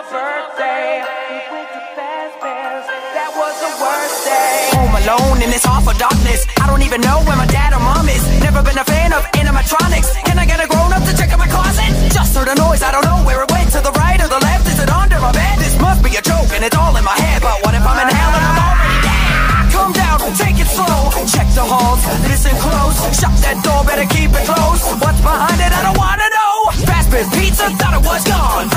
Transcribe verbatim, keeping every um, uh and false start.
birthday. We went to Fazbear's. That was the worst day. Home alone in this awful darkness. I don't even know where my dad or mom is. Never been a fan of animatronics. Can I get a grown up to check out my closet? Just heard a noise, I don't know where it went. To the right or the left, is it under my bed? This must be a joke and it's all in my head. But what if I'm in hell and I'm already dead? Calm down, take it slow. Check the halls, listen close. Shut that door, better keep it closed. What's behind it, I don't wanna know. Fazbear's Pizza, thought it was gone.